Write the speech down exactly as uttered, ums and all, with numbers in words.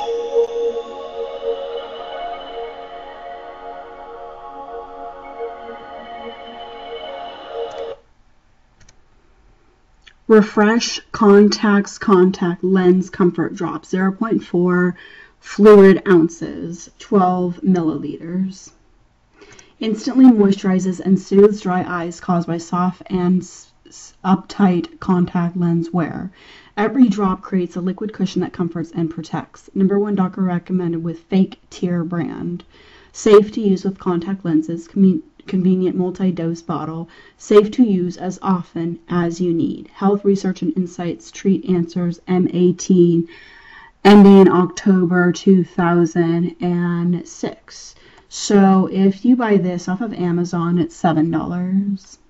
Refresh Contacts Contact Lens Comfort Drop, zero point four fluid ounces, twelve milliliters. Instantly moisturizes and soothes dry eyes caused by soft and uptight contact lens wear. Every drop creates a liquid cushion that comforts and protects. Number one doctor recommended with Fake Tear brand. Safe to use with contact lenses. Convenient multi-dose bottle. Safe to use as often as you need. Health Research and Insights Treat Answers M eighteen, ending October two thousand six. So if you buy this off of Amazon, it's seven dollars.